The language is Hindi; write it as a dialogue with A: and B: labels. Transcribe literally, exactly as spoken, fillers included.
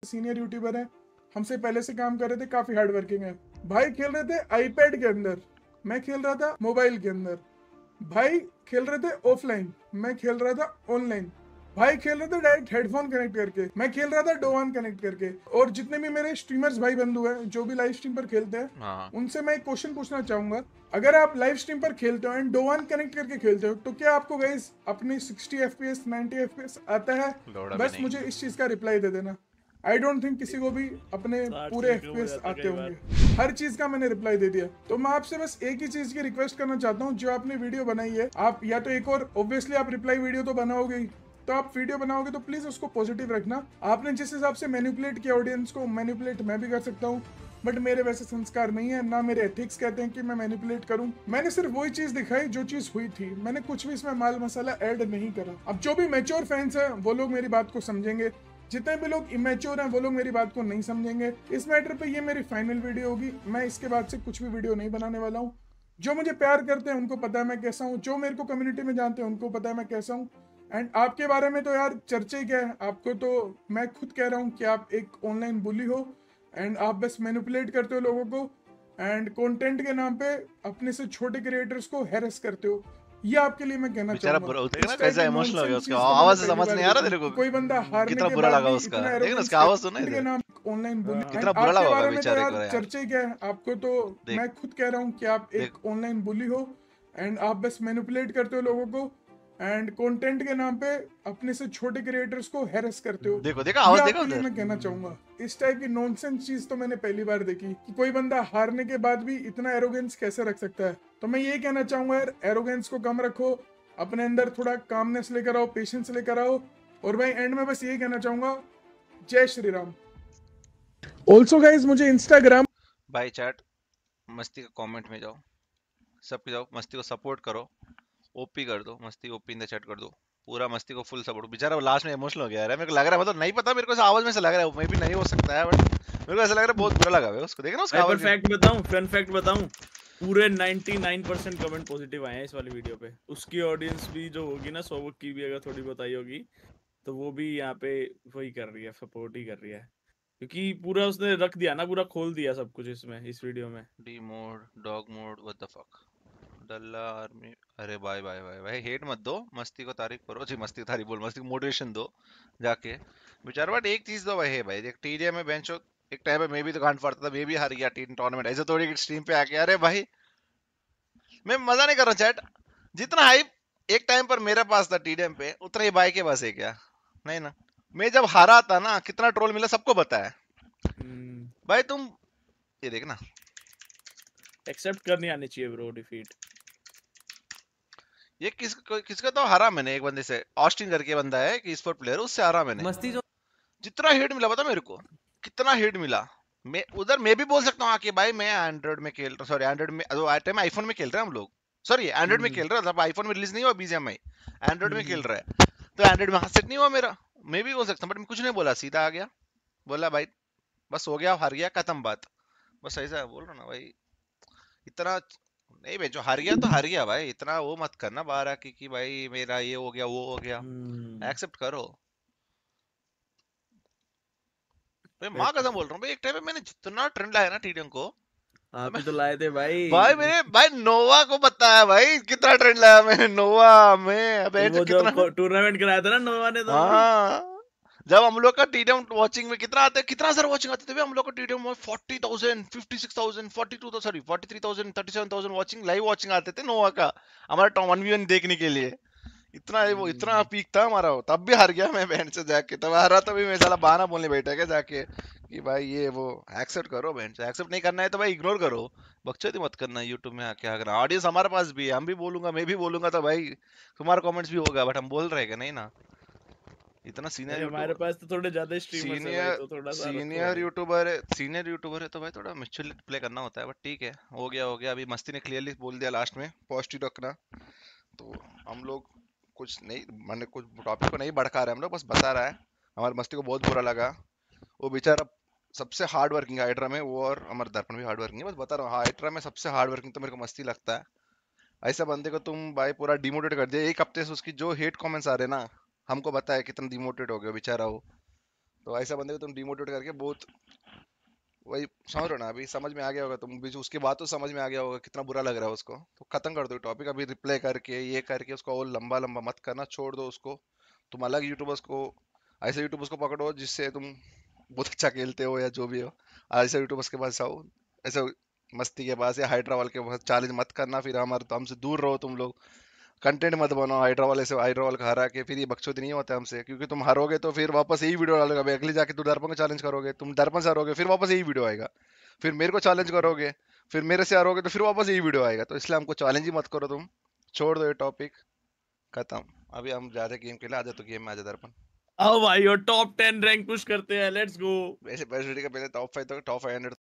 A: सीनियर यूट्यूबर है, हमसे पहले से काम कर रहे थे, काफी हार्ड वर्किंग है। भाई खेल रहे थे आईपैड के अंदर, मैं खेल रहा था मोबाइल के अंदर। भाई खेल रहे थे ऑफलाइन, मैं खेल रहा था ऑनलाइन। भाई खेल रहे थे डायरेक्ट हेडफोन कनेक्ट करके, मैं खेल रहा था डोवान कनेक्ट करके। और जितने भी मेरे स्ट्रीमर्स भाई बंधु हैं जो भी लाइव स्ट्रीम पर खेलते हैं,
B: हाँ
A: उनसे मैं एक क्वेश्चन पूछना चाहूंगा। अगर आप लाइव स्ट्रीम पर खेलते हो एंड डोवान कनेक्ट करके खेलते हो, तो क्या आपको गाइस अपने सिक्सटी एफपीएस नाइंटी एफपीएस आता है?
B: लोड़ा भी
A: बस
B: नहीं।
A: मुझे इस चीज का रिप्लाई दे देना। आई डोंट थिंक किसी को भी अपने
C: साठ
A: पूरे
C: से भी कम हो
A: एफपीएस
C: जाता है
A: आते
C: कई
A: होंगे। हर चीज का मैंने रिप्लाई दे दिया। तो मैं आपसे बस एक ही चीज की रिक्वेस्ट करना चाहता हूँ, जो आपने वीडियो बनाई है, आप या तो एक और ऑब्वियसली आप रिप्लाई वीडियो तो बनाओगे ही, तो आप वीडियो बनाओगे तो प्लीज उसको पॉजिटिव रखना। आपने जिस हिसाब से मैनिपुलेट किया ऑडियंस को, मैनिपुलेट मैं भी कर सकता हूँ, बट मेरे वैसे संस्कार नहीं है, ना मेरे एथिक्स कहते हैं कि मैं मैनिपुलेट करूं। मैंने सिर्फ वही चीज दिखाई जो चीज हुई थी, मैंने कुछ भी इसमें माल मसाला ऐड नहीं करा। अब जो भी मैच्योर फैंस हैं वो लोग मेरी बात को समझेंगे, जितने भी लोग इमेच्योर हैं वो लोग मेरी बात को नहीं समझेंगे। इस मैटर पे ये मेरी फाइनल वीडियो होगी, मैं इसके बाद से कुछ भी वीडियो नहीं बनाने वाला हूँ। जो मुझे प्यार करते हैं उनको पता है मैं कैसा हूँ, जो मेरे को कम्युनिटी में जानते हैं उनको पता है मैं कैसा हूँ। एंड आपके बारे में तो यार चर्चा ही क्या है, आपको तो मैं खुद कह रहा हूँ कि आप एक ऑनलाइन बुली हो एंड आप बस मैनिपुलेट करते हो लोगों को एंड कंटेंट के नाम पे अपने से छोटे क्रिएटर्स को हैरेस करते हो। ये आपके लिए मैं कहना
B: बेचारा
A: चाहूंगा।
B: बुरा देख ना
A: इस टाइप
B: कैसा
A: की
B: इमोशनल हो गया,
A: नॉनसेंस
B: उसका
A: चीज तो मैंने
B: आवाज से
A: पहली
B: समझ
A: बार
B: नहीं आ रहा
A: देखी
B: तेरे को
A: कि कोई बंदा हारने
B: कितना
A: के
B: बुरा
A: बाद
B: लगा
A: भी
B: उसका।
A: इतना
B: देख ना
A: एरोगेंस
B: उसका आवाज सुना
A: के
B: इधर,
A: नाम ऑनलाइन बुली।
B: कितना बुरा
A: आपके
B: लगा होगा
A: बारे में तो
B: बेचारे
A: यार
B: को यार।
A: चर्चा ही क्या है, आपको तो
B: देख
A: मैं खुद कह रहा हूँ कि आप
B: देख
A: एक ऑनलाइन बुली हो एंड आप बस मैनिपुलेट करते हो लोगों को एंड कंटेंट के नाम पे अपने से छोटे क्रिएटर्स को हैरेस करते हो।
B: देखो देखा
A: ये
B: आवाज देखा
A: आपके लिए
B: उधर।
A: मैं कहना चाहूंगा। इस टाइप की नॉनसेंस चीज तो मैंने पहली बार देखी कि कोई बंदा हारने के बाद भी इतना एरोगेंस कैसे रख सकता है। तो मैं ये कहना चाहूंगा यार, एरोगेंस को कम रखो, अपने अंदर थोड़ा कामनेस लेकर आओ, पेशेंस लेकर आओ। और भाई एंड में बस यही कहना चाहूंगा, जय श्री राम। ऑल्सो गाइज मुझे इंस्टाग्राम
B: भाई चैट मस्ती का कमेंट में जाओ, सब पे जाओ, मस्ती को सपोर्ट करो, ओपी कर दो, मस्ती ओपी इन द चैट कर दो, पूरा मस्ती को फुल सपोर्ट। बेचारा लास्ट में इमोशनल हो गया यार, मेरे को लग रहा है, मतलब नहीं पता मेरे को, आवाज में से लग रहा है, मे भी नहीं हो सकता है, बट मेरे को ऐसा लग रहा है बहुत बुरा लगा है उसको, देखना ना उसका
C: भाई पर
B: आवाज।
C: फैक्ट बताऊं, फन फैक्ट बताऊं, पूरे निन्यानवे परसेंट कमेंट पॉजिटिव आए हैं इस वाली वीडियो पे। उसकी ऑडियंस भी जो होगी ना, सौवक की भी अगर थोड़ी बताई होगी, तो वो भी यहाँ पे वही कर रही है, सपोर्ट ही कर रही है, क्योंकि पूरा उसने रख दिया ना, पूरा खोल दिया सब कुछ इसमें, इस वीडियो में।
B: D mode, dog mode, what the fuck, डल्ला आर्मी। अरे भाई भाई भाई भाई हेट मत दो, मस्ती को तारीफ करो जी, मस्ती को तारीफ बोल, मस्ती को मोटिवेशन दो जाके बेचारा। बट एक चीज तो भाई है भाई, देख टीडीएम में बेंचो एक टाइम पे मैं भी तो गांड फाड़ता था, मैं भी हार गया टीम टूर्नामेंट, ऐसे थोड़ी स्ट्रीम पे आके। अरे भाई मैं मजा नहीं कर रहा चैट, जितना हाइप एक टाइम पर मेरे पास था टीडीएम पे, उतना ही भाई के पास है क्या? नहीं ना। मैं जब हारा था ना, कितना ट्रोल मिला सबको पता है भाई। तुम ये देखना,
C: एक्सेप्ट करनी आनी चाहिए ब्रो डिफीट।
B: ये किस किसका तो हारा मैंने, एक बंदे से, ऑस्टिन करके बंदा है कि स्पोर्ट प्लेयर, उससे हारा मैंने। मस्ती जो जितना हेट मिला पता मेरे को, कितना हेट मिला। मैं उधर मैं भी बोल सकता हूँ कि भाई मैं एंड्रॉइड में खेल रहा, सॉरी एंड्रॉइड में, टाइम आईफोन में खेल रहे हैं हम लोग, सॉरी एंड्रॉइड में खेल रहा था, आईफोन में रिलीज नहीं हुआ बीजीएमआई, एंड्रॉइड में खेल रहा है, तो एंड्रॉइड में हाथ सेट नहीं हुआ मेरा, मैं भी बोल सकता हूँ, बट मैं कुछ नहीं बोला, सीधा आ गया, बोला भाई बस हो गया, हार गया, खत्म बात। बस ऐसा बोल रहा ना भाई, इतना नहीं भाई, जो हार गया तो हार गया भाई, इतना वो मत करना बाहर आके कि भाई मेरा ये हो गया वो हो गया, एक्सेप्ट करो भाई। माँ कसम बोल रहा हूँ भाई, एक टाइम पे मैंने जितना ट्रेंड लाया ना टीडीएम को,
C: आप ही तो लाए थे भाई।
B: भाई मेरे भाई नोवा को पता है भाई कितना ट्रेंड लाया मैंने नोवा में, अब
C: वो जो
B: कितना
C: टूर्नामेंट कराया था ना नोवा ने, तो
B: हाँ जब हम लोग का टीडीएम वाचिंग में कितना आते, कितना सारा वाचिंग आते थे हम लोग का टीडीएम में, forty thousand, fifty six thousand, forty two thousand, sorry forty three thousand, thirty seven thousand watching, live watching आते थे नोवा का, हमारा वन वी वन देखने के लिए। इतना वो इतना पीक था हमारा, तब भी हार गया मैं बहन से जाके, तब हारा तो भी मैं साला बहाना बोलने बैठा क्या जाके कि भाई ये वो। एक्सेप्ट करो बहन से, एक्सेप्ट नहीं करना है तो भाई इग्नोर करो, बकचोदी मत करना यूट्यूब में आके। अगर ऑडियंस हमारे पास भी है, हम भी बोलूंगा, मैं भी बोलूंगा, तो भाई तुम्हारा कमेंट्स भी होगा, बट हम बोल रहे हैं नहीं ना। इतना सीनियर
C: हमारे पास तो थोड़े ज्यादा स्ट्रीमर्स है भाई,
B: सीनियर
C: तो थोड़ा सा रखो
B: सीनियर
C: भाई।
B: यूट्यूबर है, सीनियर यूट्यूबर है तो भाई थोड़ा मैच्योरली प्ले करना होता है, बट ठीक है, हो गया हो गया। अभी मस्ती ने क्लियरली बोल दिया लास्ट में, पॉजिटिव रखना, तो हम लोग कुछ नहीं, मैंने कुछ टॉपिक को नहीं भड़का रहे हम लोग, बस बता रहा है हमारी मस्ती को बहुत बुरा लगा। वो बेचारा सबसे हार्ड वर्किंग हाइड्रा में, वो और हमारे दर्पण भी हार्ड वर्किंग है, बस बता रहा हूँ हाइड्रा में सबसे हार्ड वर्किंग तो मेरे को मस्ती लगता है। ऐसा बंदे को तुम भाई पूरा डिमोटिवेट कर दिया एक हफ्ते से, उसकी जो हेट कमेंट्स आ रहे ना, हमको बताया कितना डिमोटिवेट हो गया बेचारा वो। तो ऐसा बंदे को तुम डिमोटिवेट करके बहुत, वही समझ रहे हो ना, अभी समझ में आ गया होगा तुम भी, उसके बाद तो समझ में आ गया होगा कितना बुरा लग रहा है उसको। तो खत्म कर दो टॉपिक अभी, रिप्लाई करके ये करके उसको और लंबा लंबा मत करना, छोड़ दो उसको। तुम अलग यूट्यूबर्स को, ऐसे यूट्यूबर्स को पकड़ो जिससे तुम बहुत अच्छा खेलते हो या जो भी हो, ऐसे यूट्यूबर्स के पास आओ। ऐसे मस्ती के पास या हाइड्रा वाल के पास चैलेंज मत करना, फिर हमारे तो हमसे दूर रहो तुम लोग। कंटेंट मत बनाओ हाइड्रा वाले से, हाइड्रा वाल का हरा के फिर ये बकचोदी नहीं होता हमसे, क्योंकि तुम हारोगे तो फिर वापस यही वीडियो डालोगे। अभी अगली जाके तुम दर्पण को चैलेंज करोगे, तुम दर्पण से हारोगे फिर वापस यही वीडियो आएगा, फिर मेरे को चैलेंज करोगे, फिर मेरे से हारोगे तो फिर वापस यही वीडियो आएगा। तो इसलिए हमको चैलेंज ही मत करो तुम, छोड़ दो ये टॉपिक, खत्म। अभी हम जा रहे गेम के लिए, आजा तो गेम में आजा दर्पण।
C: आओ भाई, और टॉप टेन रैंक पुश करते हैं, लेट्स गो।
B: वैसे बेस्ट वीडियो का पहले टॉप फाइव, तो टॉप फाइव हंड्रेड